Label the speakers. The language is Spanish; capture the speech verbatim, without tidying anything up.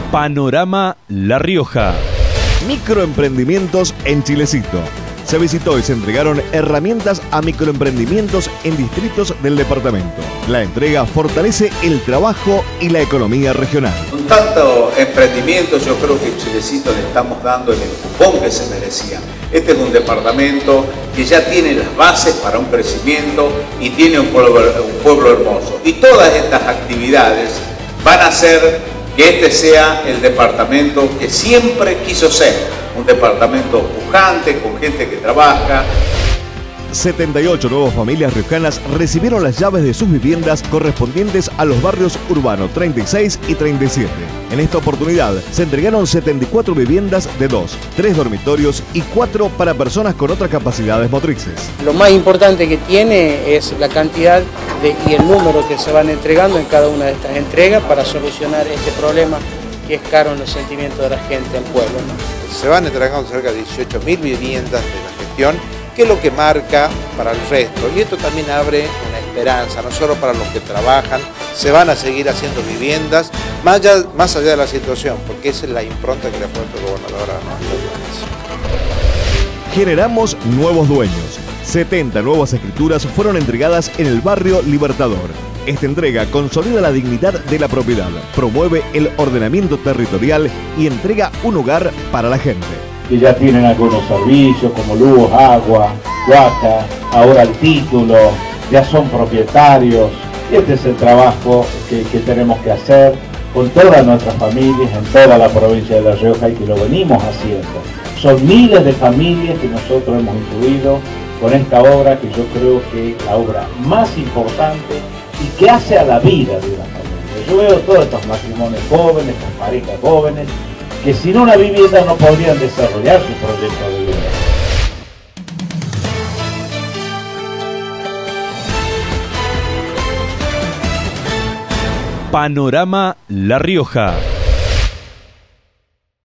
Speaker 1: Panorama La Rioja. Microemprendimientos en Chilecito. Se visitó y se entregaron herramientas a microemprendimientos en distritos del departamento. La entrega fortalece el trabajo y la economía regional.
Speaker 2: Con tantos emprendimientos, yo creo que en Chilecito le estamos dando el empujón que se merecía. Este es un departamento que ya tiene las bases para un crecimiento y tiene un pueblo, un pueblo hermoso. Y todas estas actividades van a hacer que este sea el departamento que siempre quiso ser. Un departamento pujante, con gente que trabaja.
Speaker 1: setenta y ocho nuevas familias riojanas recibieron las llaves de sus viviendas correspondientes a los barrios urbanos treinta y seis y treinta y siete. En esta oportunidad se entregaron setenta y cuatro viviendas de dos, tres dormitorios y cuatro para personas con otras capacidades motrices.
Speaker 3: Lo más importante que tiene es la cantidad de, y el número que se van entregando en cada una de estas entregas para solucionar este problema que es caro en los sentimientos de la gente al pueblo, ¿no?
Speaker 4: Se van entregando cerca de dieciocho mil viviendas de la gestión, que es lo que marca para el resto. Y esto también abre una esperanza, no solo para los que trabajan, se van a seguir haciendo viviendas, más allá, más allá de la situación, porque esa es la impronta que le ha puesto el gobernador a nuestro país.
Speaker 1: Generamos nuevos dueños. setenta nuevas escrituras fueron entregadas en el barrio Libertador. Esta entrega consolida la dignidad de la propiedad, promueve el ordenamiento territorial y entrega un hogar para la gente.
Speaker 5: Que ya tienen algunos servicios como luz, agua, huaca, ahora el título, ya son propietarios. Este es el trabajo que, que tenemos que hacer con todas nuestras familias en toda la provincia de La Rioja y que lo venimos haciendo. Son miles de familias que nosotros hemos incluido con esta obra, que yo creo que es la obra más importante y que hace a la vida de una familia. Yo veo todos estos matrimonios jóvenes, estas parejas jóvenes, que sin una vivienda no podrían desarrollar su proyecto de vida.
Speaker 1: Panorama La Rioja.